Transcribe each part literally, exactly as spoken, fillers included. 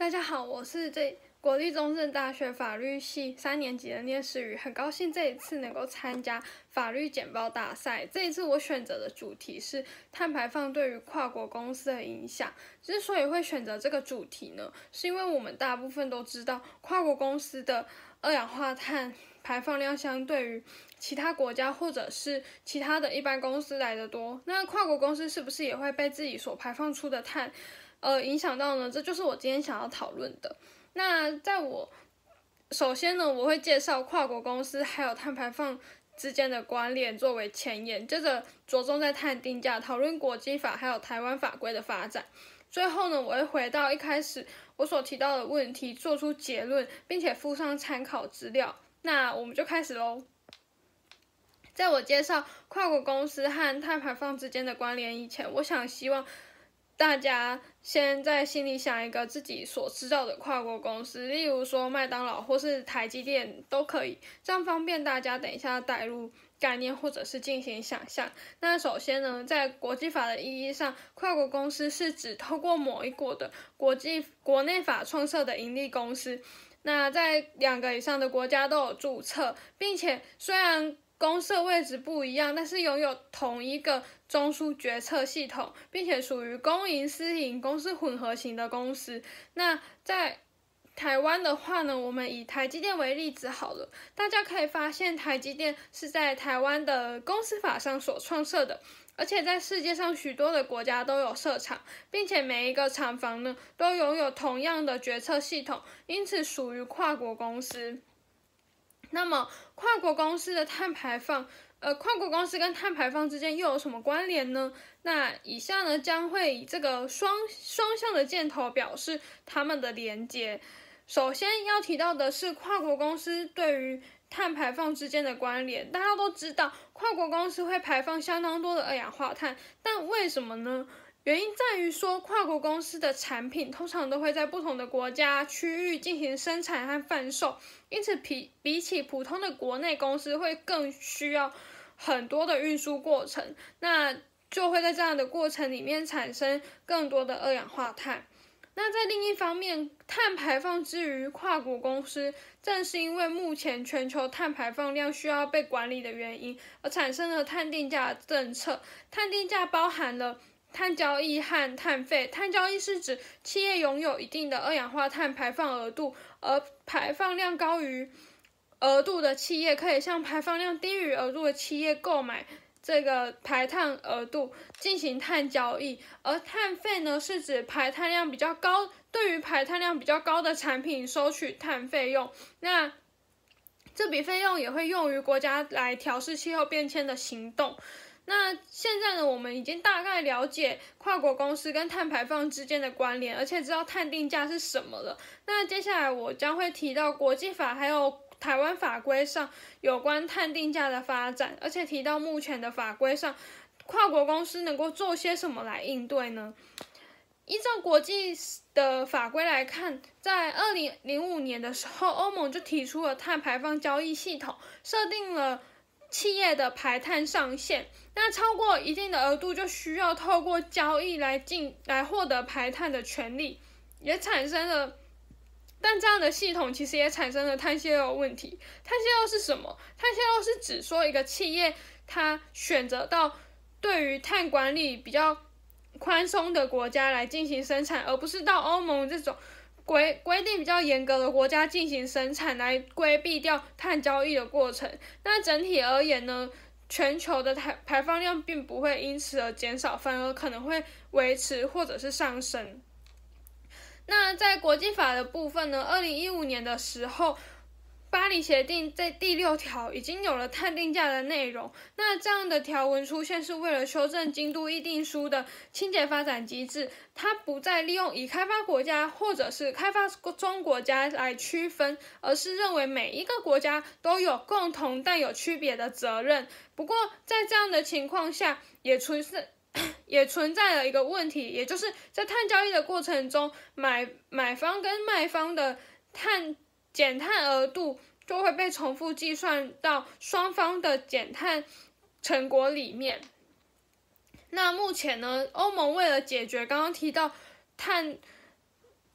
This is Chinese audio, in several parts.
大家好，我是这国立中正大学法律系三年级的聂诗雨，很高兴这一次能够参加法律简报大赛。这一次我选择的主题是碳排放对于跨国公司的影响。之所以会选择这个主题呢，是因为我们大部分都知道，跨国公司的二氧化碳排放量相对于其他国家或者是其他的一般公司来得多。那跨国公司是不是也会被自己所排放出的碳呃，影响到呢？这就是我今天想要讨论的。那在我首先呢，我会介绍跨国公司还有碳排放之间的关联作为前言，接着着重在碳定价，讨论国际法还有台湾法规的发展。最后呢，我会回到一开始我所提到的问题，做出结论，并且附上参考资料。那我们就开始喽。在我介绍跨国公司和碳排放之间的关联以前，我想希望大家先在心里想一个自己所知道的跨国公司，例如说麦当劳或是台积电都可以，这样方便大家等一下带入概念或者是进行想象。那首先呢，在国际法的意义上，跨国公司是指透过某一国的国际国内法创设的营利公司，那在两个以上的国家都有注册，并且虽然公设位置不一样，但是拥有同一个中枢决策系统，并且属于公营私营公司混合型的公司。那在台湾的话呢，我们以台积电为例子好了，大家可以发现台积电是在台湾的公司法上所创设的，而且在世界上许多的国家都有设厂，并且每一个厂房呢都拥有同样的决策系统，因此属于跨国公司。那么跨国公司的碳排放，呃，跨国公司跟碳排放之间又有什么关联呢？那以下呢将会以这个双双向的箭头表示它们的连结。首先要提到的是跨国公司对于碳排放之间的关联。大家都知道，跨国公司会排放相当多的二氧化碳，但为什么呢？原因在于说，跨国公司的产品通常都会在不同的国家、区域进行生产和贩售，因此比比起普通的国内公司，会更需要很多的运输过程，那就会在这样的过程里面产生更多的二氧化碳。那在另一方面，碳排放之于跨国公司，正是因为目前全球碳排放量需要被管理的原因，而产生了碳定价政策。碳定价包含了碳交易和碳费。碳交易是指企业拥有一定的二氧化碳排放额度，而排放量高于额度的企业可以向排放量低于额度的企业购买这个排碳额度进行碳交易。而碳费呢，是指排碳量比较高，对于排碳量比较高的产品收取碳费用。那这笔费用也会用于国家来调试气候变迁的行动。那现在呢，我们已经大概了解跨国公司跟碳排放之间的关联，而且知道碳定价是什么了。那接下来我将会提到国际法还有台湾法规上有关碳定价的发展，而且提到目前的法规上，跨国公司能够做些什么来应对呢？依照国际的法规来看，在二零零五年的时候，欧盟就提出了碳排放交易系统，设定了企业的排碳上限，那超过一定的额度就需要透过交易来进来获得排碳的权利，也产生了，但这样的系统其实也产生了碳泄漏问题。碳泄漏是什么？碳泄漏是指说一个企业它选择到对于碳管理比较宽松的国家来进行生产，而不是到欧盟这种规规定比较严格的国家进行生产，来规避掉碳交易的过程。那整体而言呢，全球的排排放量并不会因此而减少，反而可能会维持或者是上升。那在国际法的部分呢，二零一五年的时候，巴黎协定在第六条已经有了碳定价的内容。那这样的条文出现是为了修正京都议定书的清洁发展机制，它不再利用已开发国家或者是开发中国家来区分，而是认为每一个国家都有共同但有区别的责任。不过在这样的情况下，也存在也存在了一个问题，也就是在碳交易的过程中，买买方跟卖方的碳减碳额度就会被重复计算到双方的减碳成果里面。那目前呢，欧盟为了解决刚刚提到碳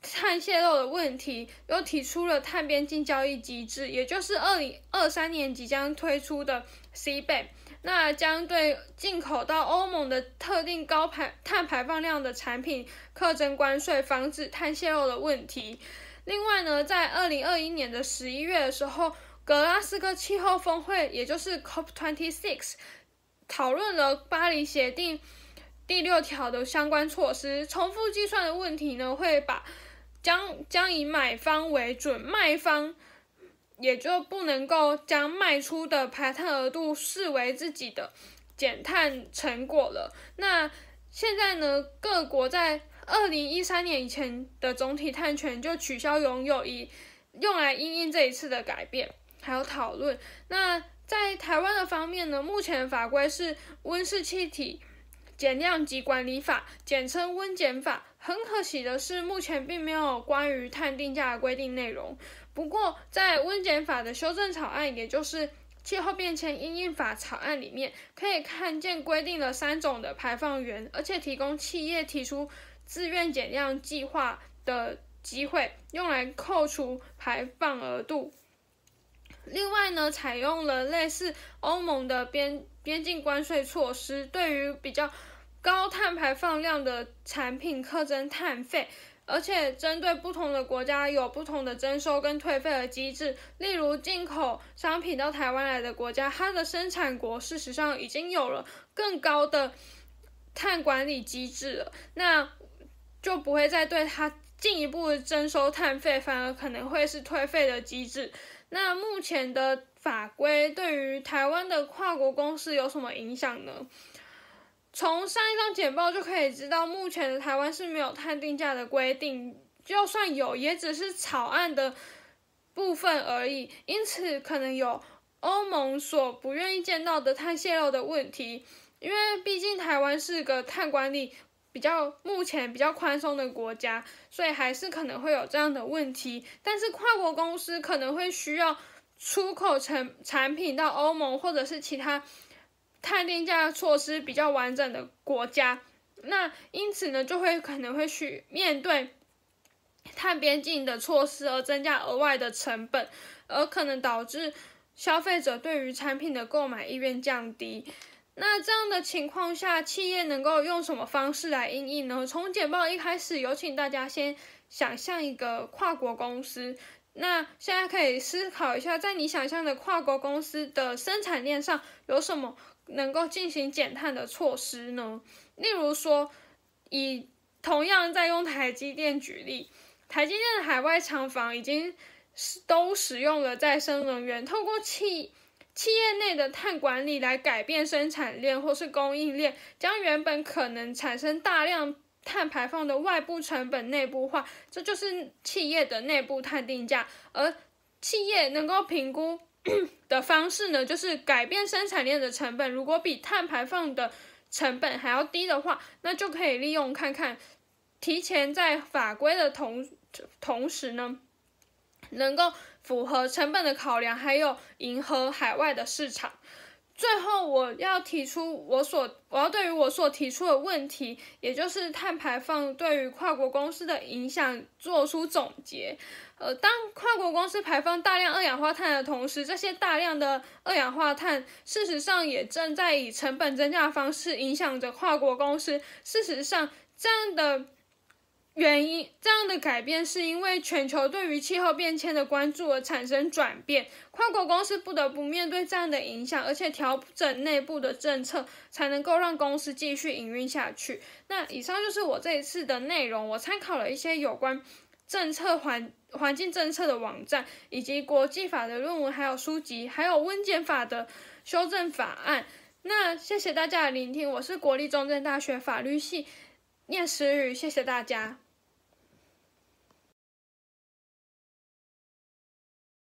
碳泄漏的问题，又提出了碳边境交易机制，也就是二零二三年即将推出的 C B A M。那将对进口到欧盟的特定高排碳排放量的产品课征关税，防止碳泄漏的问题。另外呢，在二零二一年的十一月的时候，格拉斯哥气候峰会，也就是 C O P 二十六，讨论了巴黎协定第六条的相关措施。重复计算的问题呢，会把将将以买方为准，卖方也就不能够将卖出的排碳额度视为自己的减碳成果了。那现在呢，各国在二零一三年以前的总体碳权就取消拥有，以用来因应这一次的改变还有讨论。那在台湾的方面呢，目前的法规是温室气体减量及管理法，简称温检法。很可惜的是，目前并没有关于碳定价的规定内容。不过，在温检法的修正草案，也就是气候变迁因应法草案里面，可以看见规定了三种的排放源，而且提供企业提出自愿减量计划的机会，用来扣除排放额度。另外呢，采用了类似欧盟的边边境关税措施，对于比较高碳排放量的产品课征碳费，而且针对不同的国家有不同的征收跟退费的机制。例如进口商品到台湾来的国家，它的生产国事实上已经有了更高的碳管理机制了，那就不会再对它进一步征收碳费，反而可能会是退费的机制。那目前的法规对于台湾的跨国公司有什么影响呢？从上一张简报就可以知道，目前的台湾是没有碳定价的规定，就算有，也只是草案的部分而已。因此，可能有欧盟所不愿意见到的碳泄漏的问题，因为毕竟台湾是个碳管理比较目前比较宽松的国家，所以还是可能会有这样的问题。但是跨国公司可能会需要出口成产品到欧盟或者是其他碳定价措施比较完整的国家，那因此呢，就会可能会去面对碳边境的措施而增加额外的成本，而可能导致消费者对于产品的购买意愿降低。那这样的情况下，企业能够用什么方式来因应呢？从简报一开始，有请大家先想象一个跨国公司。那现在可以思考一下，在你想象的跨国公司的生产链上有什么能够进行减碳的措施呢？例如说，以同样在用台积电举例，台积电的海外厂房已经都使用了再生能源，透过企企业内的碳管理来改变生产链或是供应链，将原本可能产生大量碳排放的外部成本内部化，这就是企业的内部碳定价。而企业能够评估的方式呢，就是改变生产链的成本，如果比碳排放的成本还要低的话，那就可以利用看看，提前在法规的同同时呢，能够符合成本的考量，还有迎合海外的市场。最后，我要提出我所我要对于我所提出的问题，也就是碳排放对于跨国公司的影响做出总结。呃，当跨国公司排放大量二氧化碳的同时，这些大量的二氧化碳事实上也正在以成本增加的方式影响着跨国公司。事实上，这样的原因，这样的改变是因为全球对于气候变迁的关注而产生转变，跨国公司不得不面对这样的影响，而且调整内部的政策，才能够让公司继续营运下去。那以上就是我这一次的内容，我参考了一些有关政策环环境政策的网站，以及国际法的论文，还有书籍，还有温检法的修正法案。那谢谢大家的聆听，我是国立中正大学法律系念时语，谢谢大家。